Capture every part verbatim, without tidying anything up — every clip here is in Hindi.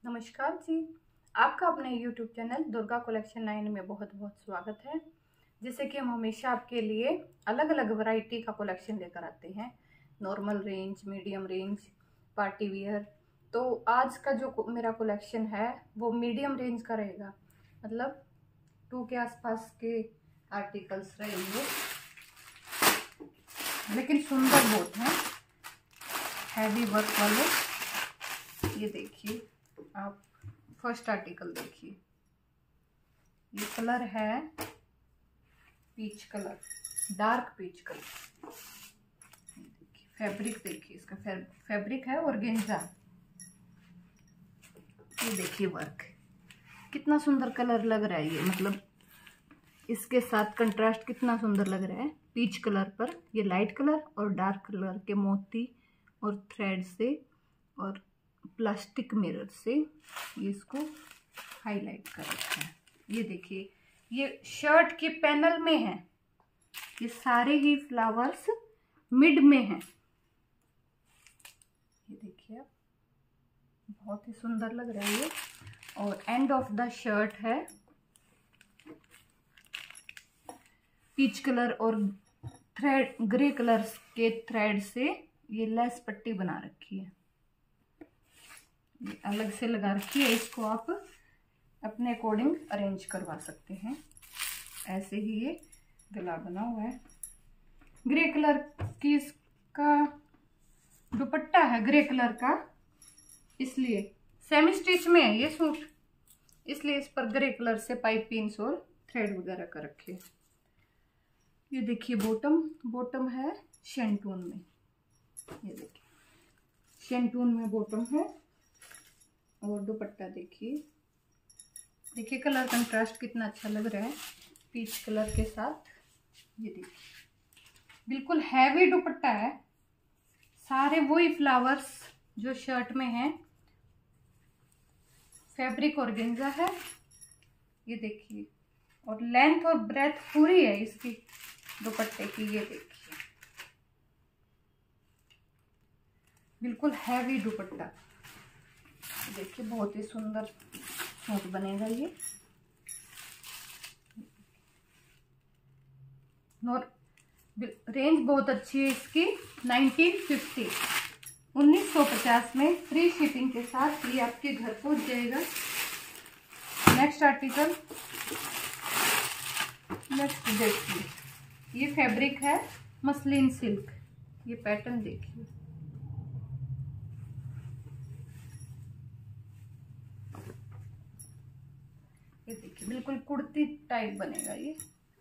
नमस्कार जी, आपका अपने YouTube channel Durga collection nine में बहुत बहुत स्वागत है। जैसे कि हम हमेशा आपके लिए अलग अलग वैरायटी का कलेक्शन लेकर आते हैं, normal range, medium range, party wear. तो आज का जो मेरा कलेक्शन है वो मीडियम रेंज का रहेगा, मतलब टू के आसपास के आर्टिकल्स रहेंगे, लेकिन सुंदर बहुत हैं, हैवी वर्क वाले। ये देखिए, आप फर्स्ट आर्टिकल देखिए, ये कलर है peach colour, dark peach colour. देखिए फैब्रिक, देखिए इसका फैब्रिक है ऑर्गेन्जा। ये देखिए वर्क, कितना सुंदर कलर लग रहा है ये, मतलब इसके साथ कंट्रास्ट कितना सुंदर लग रहा है। पीच कलर पर ये लाइट कलर और डार्क कलर के मोती और थ्रेड से और प्लास्टिक मिरर से ये इसको हाईलाइट कर रखा है। ये देखिए, ये शर्ट के पैनल में है, ये सारे ही फ्लावर्स मिड में हैं। ये देखिए आप, बहुत ही सुंदर लग रहा है ये। और एंड ऑफ द शर्ट है पीच कलर और थ्रेड ग्रे कलर के थ्रेड से ये लेस पट्टी बना रखी है, अलग से लगा रखी है। इसको आप अपने अकॉर्डिंग अरेंज करवा सकते हैं। ऐसे ही ये गला बना हुआ है, ग्रे कलर की इसका दुपट्टा है, ग्रे कलर का, इसलिए सेमी स्टिच में है ये सूट, इसलिए इस पर ग्रे कलर से पाइप पिन्स और थ्रेड वगैरह कर रखे। ये देखिए बॉटम, बॉटम है शेंटून में। ये देखिए शेंटून में बॉटम है और दुपट्टा देखिए, देखिए कलर कंट्रास्ट कितना अच्छा लग रहा है पीच कलर के साथ। ये देखिए बिल्कुल हैवी दुपट्टा है, सारे वही फ्लावर्स जो शर्ट में हैं, फैब्रिक ऑर्गेन्जा है। ये देखिए, और लेंथ और ब्रेथ पूरी है इसकी दुपट्टे की। ये देखिए बिल्कुल हैवी दुपट्टा, देखिए बहुत ही सुंदर सूट बनेगा ये। और रेंज बहुत अच्छी है इसकी, नाइनटीन फिफ्टी, उन्नीस सौ पचास में फ्री शिपिंग के साथ ये आपके घर पहुंच जाएगा। नेक्स्ट आर्टिकल, नेक्स्ट देखिए, ये फैब्रिक है मसलिन सिल्क। ये पैटर्न देखिए, ये देखिए बिल्कुल कुर्ती टाइप बनेगा ये।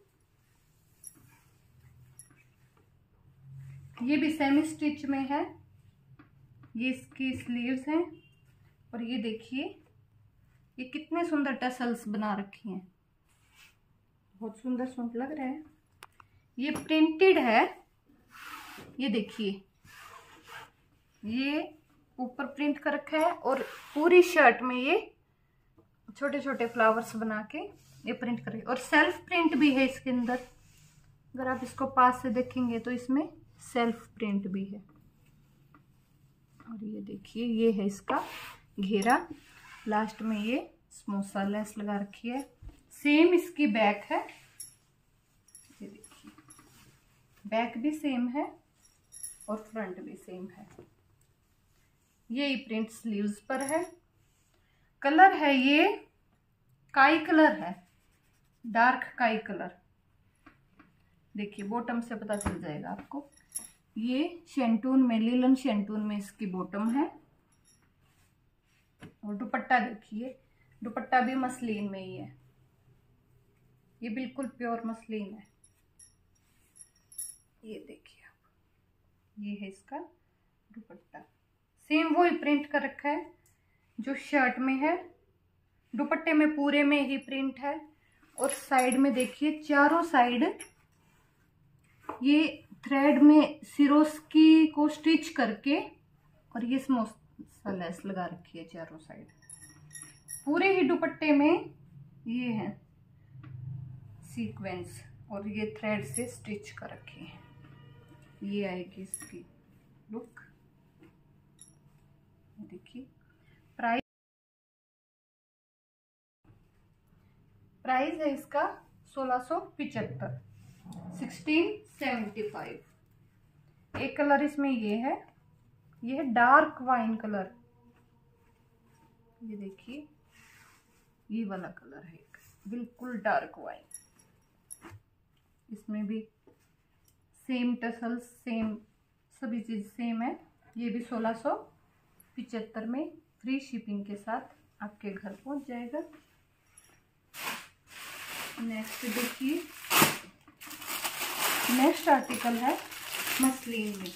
ये भी सेमी स्टिच में है, ये इसकी स्लीव्स हैं। और ये देखिए, ये कितने सुंदर टसल्स बना रखी हैं, बहुत सुंदर सूट लग रहा है। ये प्रिंटेड है, ये देखिए, ये ऊपर प्रिंट कर रखा है और पूरी शर्ट में ये छोटे छोटे फ्लावर्स बना के ये प्रिंट कर, और सेल्फ प्रिंट भी है इसके अंदर। अगर आप इसको पास से देखेंगे तो इसमें सेल्फ प्रिंट भी है। और ये देखिए, ये है इसका घेरा, लास्ट में ये समोसा लेस लगा रखी है। सेम इसकी बैक है, ये देखिए बैक भी सेम है और फ्रंट भी सेम है। ये प्रिंट स्लीव्स पर है। कलर है ये काई कलर है, डार्क काई कलर। देखिए बॉटम से पता चल जाएगा आपको। ये शेंटून में, लीलन शेंटून में इसकी बॉटम है। और दुपट्टा देखिए, दुपट्टा भी मसलिन में ही है, ये बिल्कुल प्योर मसलिन है। ये देखिए आप, ये है इसका दुपट्टा, सेम वही प्रिंट कर रखा है जो शर्ट में है। दुपट्टे में पूरे में ही प्रिंट है। और साइड में देखिए, चारों साइड ये थ्रेड में सिरोस्की को स्टिच करके और ये समोसा लेस लगा रखी है चारों साइड। पूरे ही दुपट्टे में ये है सीक्वेंस और ये थ्रेड से स्टिच कर रखे हैं। ये आएगी इसकी लुक, देखिए। प्राइस प्राइस है इसका सोलह सौ पिचहत्तर, सिक्सटीन सेवेंटी फाइव। एक कलर इसमें ये है, ये है डार्क वाइन कलर। ये देखिए, ये वाला कलर है एक बिल्कुल डार्क वाइन। इसमें भी सेम टसल्स, सेम सभी चीज सेम है। ये भी सोलह सौ पिचहत्तर में फ्री शिपिंग के साथ आपके घर पहुंच जाएगा। नेक्स्ट देखिए, नेक्स्ट आर्टिकल है मसलिन में,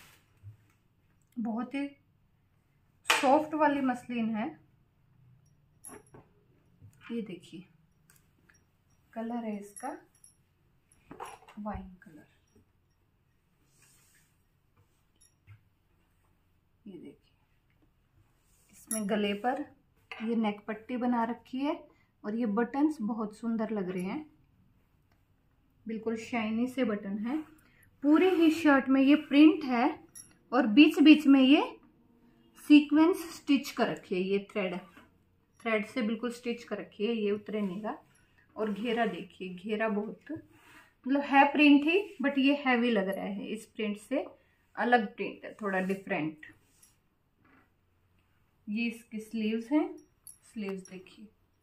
बहुत ही सॉफ्ट वाली मसलिन है। ये देखिए, कलर है इसका वाइन कलर। ये देखिए, इसमें गले पर ये नेक पट्टी बना रखी है और ये बटन्स बहुत सुंदर लग रहे हैं, बिल्कुल शाइनी से बटन है। पूरी ही शर्ट में ये प्रिंट है और बीच बीच में ये सीक्वेंस स्टिच कर रखी है। ये थ्रेड थ्रेड से बिल्कुल स्टिच कर रखी है, ये उतरे नहीं गा। और घेरा देखिए, घेरा बहुत मतलब है प्रिंट ही, बट ये हैवी लग रहा है। इस प्रिंट से अलग प्रिंट है, थोड़ा डिफरेंट। ये इसकी स्लीव्स हैं, स्लीव्स देखिए,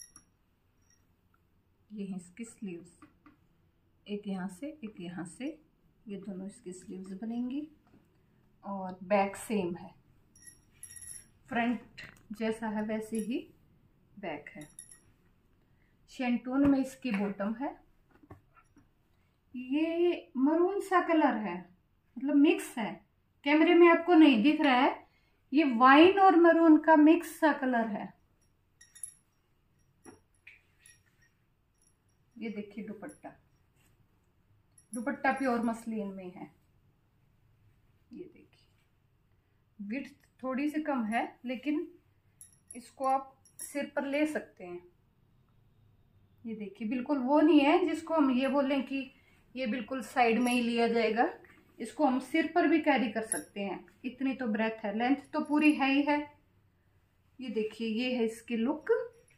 ये है इसकी स्लीव्स, एक यहाँ से एक यहाँ से, ये दोनों इसकी स्लीव्स बनेंगी। और बैक सेम है, फ्रंट जैसा है वैसे ही बैक है। शेंटून में इसकी बॉटम है। ये मरून सा कलर है, मतलब मिक्स है, कैमरे में आपको नहीं दिख रहा है। ये वाइन और मरून का मिक्स सा कलर है। ये देखिए दुपट्टा, दुपट्टा प्योर मसलिन में है। ये देखिए, विड्थ थोड़ी सी कम है, लेकिन इसको आप सिर पर ले सकते हैं। ये देखिए, बिल्कुल वो नहीं है जिसको हम ये बोलें कि ये बिल्कुल साइड में ही लिया जाएगा। इसको हम सिर पर भी कैरी कर सकते हैं, इतनी तो ब्रेथ है। लेंथ तो पूरी है ही है। ये देखिए, ये है इसकी लुक।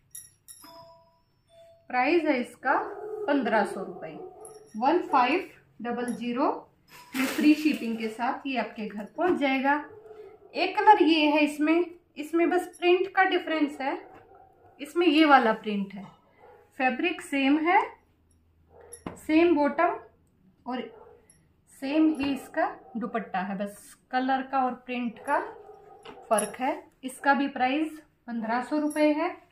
प्राइस है इसका पंद्रह सौ रुपये, वन फाइव डबल जीरो में फ्री शिपिंग के साथ ये आपके घर पहुंच जाएगा। एक कलर ये है इसमें, इसमें बस प्रिंट का डिफरेंस है। इसमें ये वाला प्रिंट है, फैब्रिक सेम है, सेम बॉटम और सेम ही इसका दुपट्टा है, बस कलर का और प्रिंट का फर्क है। इसका भी प्राइस पंद्रह सौ रुपये है।